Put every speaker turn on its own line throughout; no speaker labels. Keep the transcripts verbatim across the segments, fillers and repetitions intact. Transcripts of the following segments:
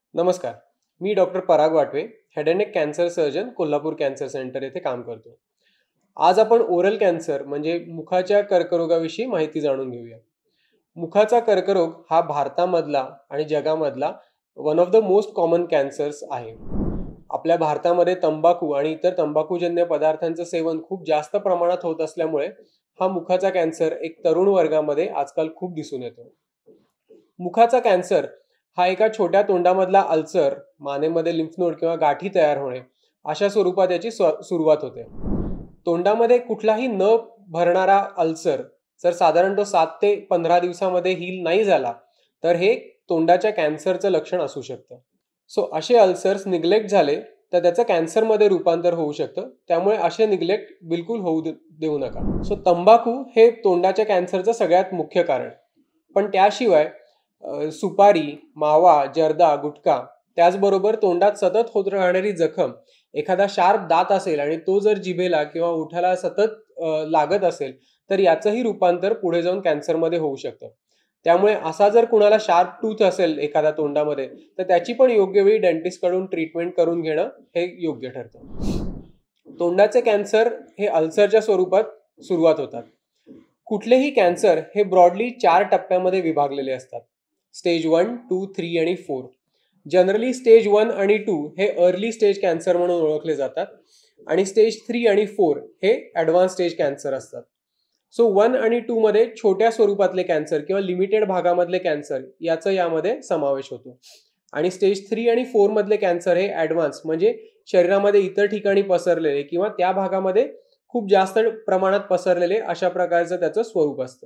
नमस्कार. मी doctor Parag Watve, head and neck cancer surgeon, Kolhapur cancer centre येथे काम करतो. आज आपण ओरल कॅन्सर म्हणजे मुखाच्या कर्करोगाविषयी माहिती जाणून घेऊया. मुखाचा कर्करोग हा भारतामधला आणि जगामधला one of the most common cancers आहे. आपल्या भारतामध्ये तंबाखू आणि इतर तंबाखूजन्य पदार्थांचं सेवन खूप जास्त प्रमाणात होत असल्यामुळे हा मुखाचा कॅन्सर एक तरुण वर्गामध्ये आजकाल खूप दिसून येतो. मुखाचा कॅन्सर हा एका छोट्या तोंडामधला अल्सर, मानेमध्ये लिम्फ नोड किंवा गाठी तयार होणे अशा स्वरूपात याची स्व- सुरुवात होते. तोंडामध्ये कुठलाही न भरणारा अल्सर जर साधारण तो सात ते पंधरा दिवसामध्ये हील नाही झाला तर हे तोंडाच्या कॅन्सरचं लक्षण असू शकतं. सो असे अल्सर्स निग्लेक्ट झाले तर त्याचं कॅन्सरमध्ये रूपांतर होऊ शकतं. त्यामुळे असे निग्लेक्ट बिलकुल होऊ दे- देऊ नका. सो तंबाखू हे तोंडाच्या कॅन्सरचं सगळ्यात मुख्य कारण. पण त्याशिवाय अ, सुपारी, मावा, जर्दा, गुटखा, त्याचबरोबर तोंडात सतत होत राहणारी जखम, एखादा शार्प दात असेल आणि तो जर जिभेला किंवा ओठाला सतत अ, लागत असेल तर याचंही रूपांतर पुढे जाऊन कॅन्सरमध्ये होऊ शकतं. त्यामुळे असा जर कुणाला शार्प टूथ असेल एखाद्या तोंडामध्ये तर त्याची पण योग्य वेळी डेंटिस्टकडून ट्रीटमेंट करून घेणं हे योग्य ठरतं. तोंडाचे कॅन्सर हे अल्सरच्या स्वरूपात सुरुवात होतात. कुठलेही कॅन्सर हे ब्रॉडली चार टप्प्यामध्ये विभागलेले असतात. स्टेज वन, टू, थ्री आणि फोर. जनरली स्टेज वन आणि टू हे अर्ली स्टेज कॅन्सर म्हणून ओळखले जातात आणि स्टेज थ्री आणि फोर हे ॲडव्हान्स स्टेज कॅन्सर असतात. सो वन आणि टू मध्ये छोट्या स्वरूपातले कॅन्सर किंवा लिमिटेड भागामधले कॅन्सर याचा यामध्ये समावेश होतो. आणि स्टेज थ्री आणि फोर मधले कॅन्सर हे ॲडव्हान्स म्हणजे शरीरामध्ये इतर ठिकाणी पसरलेले किंवा त्या भागामध्ये खूप जास्त प्रमाणात पसरलेले अशा प्रकारचं त्याचं स्वरूप असतं.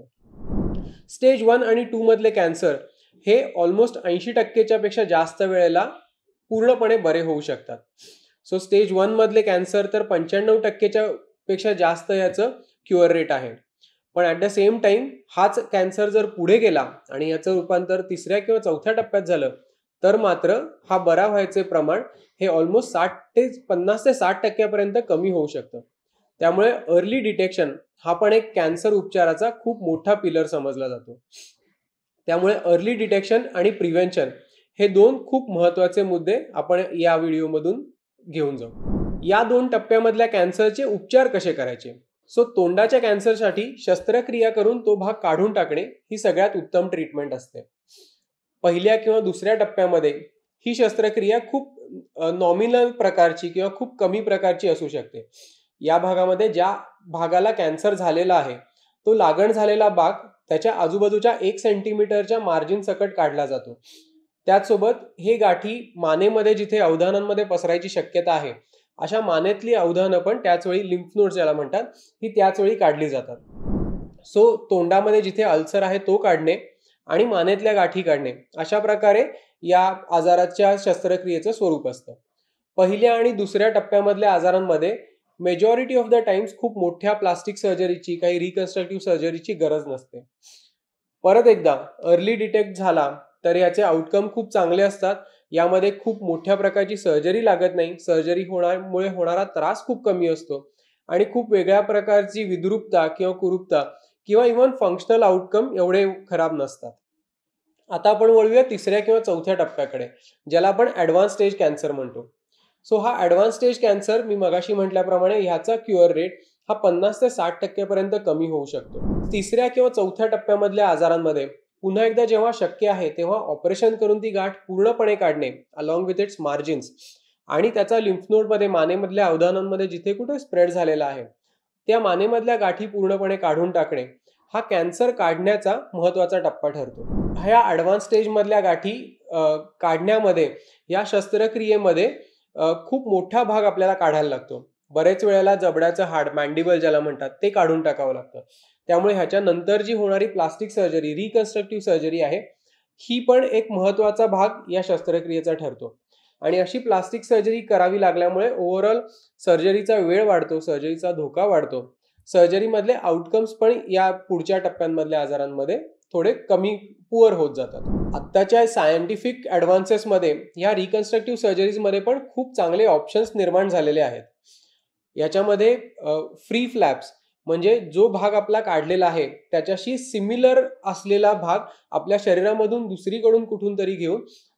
स्टेज वन आणि टू मधले कॅन्सर हे ऑलमोस्ट ऐंशी टक्केच्या पेक्षा जास्त वेळेला पूर्णपणे बरे होऊ शकतात. सो स्टेज वन मधले कॅन्सर तर पंच्याण्णव टक्केच्या पेक्षा जास्त याचं क्युअर रेट आहे. पण ॲट द सेम टाइम हाच कॅन्सर जर पुढे गेला आणि याचं रूपांतर तिसऱ्या किंवा चौथ्या टप्प्यात झालं तर मात्र हा बरा व्हायचे प्रमाण हे ऑलमोस्ट साठ ते पन्नास ते साठ टक्क्यापर्यंत कमी होऊ शकतं. त्यामुळे अर्ली डिटेक्शन हा पण एक कॅन्सर उपचाराचा खूप मोठा पिलर समजला जातो. त्यामुळे अर्ली डिटेक्शन आणि प्रिव्हेन्शन हे दोन खूप महत्त्वाचे मुद्दे आपण या व्हिडिओमधून घेऊन जाऊ. या दोन टप्प्यामधल्या कॅन्सरचे उपचार कसे करायचे? सो तोंडाच्या कॅन्सरसाठी शस्त्रक्रिया करून तो भाग काढून टाकणे ही सगळ्यात उत्तम ट्रीटमेंट असते. पहिल्या किंवा दुसऱ्या टप्प्यामध्ये ही शस्त्रक्रिया खूप नॉमिनल प्रकारची किंवा खूप कमी प्रकारची असू शकते. या भागामध्ये ज्या भागाला कॅन्सर झालेला आहे तो लागण झालेला भाग त्याच्या आजूबाजूच्या एक सेंटीमीटरच्या मार्जिन सकट काढला जातो. त्याचसोबत हे गाठी मानेमध्ये जिथे अवधानांमध्ये पसरायची शक्यता आहे अशा मानेतली अवधानं पण त्याचवेळी लिम्फ नोड्स ज्याला म्हणतात ही त्याचवेळी काढली जातात. सो तोंडामध्ये जिथे अल्सर आहे तो काढणे आणि मानेतल्या गाठी काढणे अशा प्रकारे या आजाराच्या शस्त्रक्रियेचं स्वरूप असतं. पहिल्या आणि दुसऱ्या टप्प्यामधल्या आजारांमध्ये मेजॉरिटी ऑफ द टाइम्स खूप मोठ्या प्लास्टिक सर्जरीची, काही रिकन्स्ट्रक्टिव्ह सर्जरीची गरज नसते. परत एकदा अर्ली डिटेक्ट झाला तर याचे आउटकम खूप चांगले असतात. यामध्ये खूप मोठ्या प्रकारची सर्जरी लागत नाही. सर्जरी होण्यामुळे होणारा त्रास खूप कमी असतो आणि खूप वेगळ्या प्रकारची विद्रुपता किंवा कुरूपता किंवा इव्हन फंक्शनल आउटकम एवढे खराब नसतात. आता आपण वळूया तिसऱ्या किंवा चौथ्या टप्प्याकडे, ज्याला आपण ॲडव्हान्स स्टेज कॅन्सर म्हणतो. सो हा ॲडव्हान्स स्टेज कॅन्सर मी मगाशी म्हटल्याप्रमाणे ह्याचा क्युअर रेट हा पन्नास ते साठ टक्क्यापर्यंत कमी होऊ शकतो. तिसऱ्या किंवा चौथ्या टप्प्यामधल्या आजारांमध्ये पुन्हा एकदा जेव्हा शक्य आहे तेव्हा ऑपरेशन करून ती गाठ पूर्णपणे काढणे अलॉंग विथ इट्स मार्जिन्स आणि त्याचा लिम्फ नोडमध्ये मानेमधल्या अवधानांमध्ये जिथे कुठे स्प्रेड झालेला आहे त्या मानेमधल्या गाठी पूर्णपणे काढून टाकणे हा कॅन्सर काढण्याचा महत्त्वाचा टप्पा ठरतो. ह्या ॲडव्हान्स स्टेजमधल्या गाठी अ, काढण्यामध्ये या शस्त्रक्रियेमध्ये अ, खूप मोठा भाग आपल्याला काढायला लागतो. बरेच वेळेला जबड्याचं हाड, मॅन्डिबल ज्याला म्हणतात, ते काढून टाकावं लागतं. त्यामुळे ह्याच्यानंतर जी होणारी प्लास्टिक सर्जरी, रिकन्स्ट्रक्टिव्ह सर्जरी आहे ही पण एक महत्त्वाचा भाग या शस्त्रक्रियेचा ठरतो. आणि अशी प्लास्टिक सर्जरी करावी लागल्यामुळे ओव्हरऑल सर्जरीचा वेळ वाढतो, सर्जरीचा धोका वाढतो. सर्जरीमधले आउटकम्स पण या पुढच्या टप्प्यांमधल्या आजारांमध्ये थोडे कमी पुअर होत जातात. आत्ताच्या सायंटिफिक ॲडव्हान्सेसमध्ये ह्या रिकन्स्ट्रक्टिव्ह सर्जरीजमध्ये पण खूप चांगले ऑप्शन्स निर्माण झालेले आहेत. याच्यामध्ये फ्री फ्लॅप्स म्हणजे जो भाग आपला काढलेला आहे त्याच्याशी सिमिलर असलेला भाग आपल्या शरीरामधून दुसरीकडून कुठून तरी घेऊन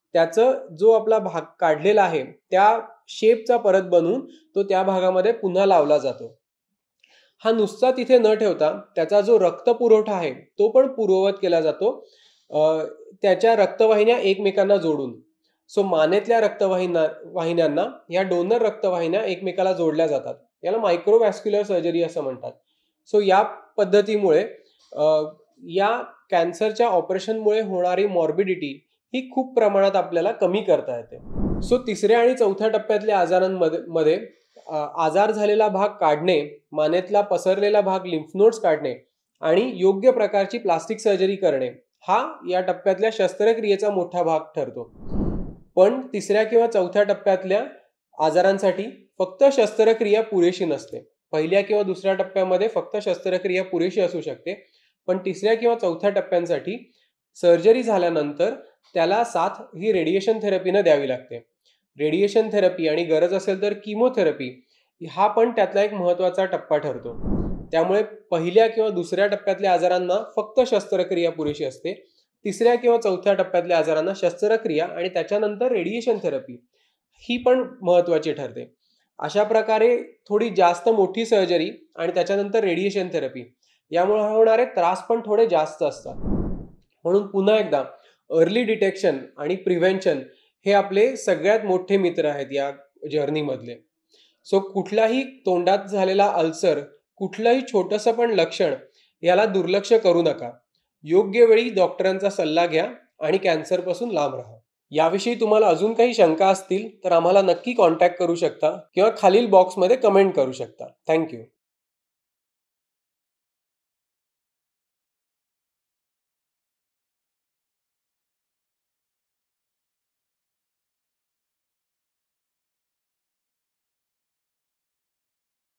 त्याचं जो आपला भाग काढलेला आहे त्या शेपचा परत बनवून तो त्या भागामध्ये पुन्हा लावला जातो. हा नुसता तिथे न ठेवता त्याचा जो रक्तपुरवठा आहे तो पण पूर्ववत केला जातो अ, त्याच्या रक्तवाहिन्या एकमेकांना जोडून. सो मानेतल्या रक्तवाहिन्या वाहिन्यांना या डोनर रक्तवाहिन्या एकमेकाला जोडल्या जातात. याला मायक्रोव्हॅस्क्युलर सर्जरी असं म्हणतात. सो या पद्धतीमुळे अ, या कॅन्सरच्या ऑपरेशनमुळे होणारी मॉर्बिडिटी ही खूप प्रमाणात आपल्याला कमी करता येते. सो तिसऱ्या आणि चौथ्या टप्प्यातल्या आजारांमध्ये मध्ये अ, आजार झालेला भाग काढणे, मानेतला पसरलेला भाग लिम्फ नोड्स काढणे आणि योग्य प्रकारची प्लास्टिक सर्जरी करणे हा या टप्प्यातल्या शस्त्रक्रियेचा मोठा भाग ठरतो. पण तिसऱ्या किंवा चौथ्या टप्प्यातल्या आजारांसाठी फक्त शस्त्रक्रिया पुरेशी नसते. पहिल्या किंवा दुसऱ्या टप्प्यामध्ये फक्त शस्त्रक्रिया पुरेशी असू शकते, पण तिसऱ्या किंवा चौथ्या टप्प्यांसाठी सर्जरी झाल्यानंतर त्याला साथ ही रेडिएशन थेरपीनं द्यावी लागते. रेडिएशन थेरपी आणि गरज असेल तर किमोथेरपी हा पण त्यातला एक महत्त्वाचा टप्पा ठरतो. त्यामुळे पहिल्या किंवा दुसऱ्या टप्प्यातल्या आजारांना फक्त शस्त्रक्रिया पुरेशी असते. तिसऱ्या किंवा चौथ्या टप्प्यातल्या आजारांना शस्त्रक्रिया आणि त्याच्यानंतर रेडिएशन थेरपी ही पण महत्त्वाची ठरते. अशा प्रकारे थोडी जास्त मोठी सर्जरी आणि त्याच्यानंतर रेडिएशन थेरपी यामुळे होणारे त्रास पण थोडे जास्त असतात. म्हणून पुन्हा एकदा अर्ली डिटेक्शन आणि प्रिव्हेन्शन हे आपले सगळ्यात मोठे मित्र आहेत या जर्नीमधले. सो कुठलाही तोंडात झालेला अल्सर, कुठलंही छोटंसं पण लक्षण याला दुर्लक्ष करू नका. योग्य वेळी डॉक्टरांचा सल्ला घ्या आणि कॅन्सरपासून लांब राहा. याविषयी तुम्हाला अजून काही शंका असतील तर आम्हाला नक्की कॉन्टॅक्ट करू शकता किंवा खालील बॉक्समध्ये कमेंट करू शकता. थँक्यू.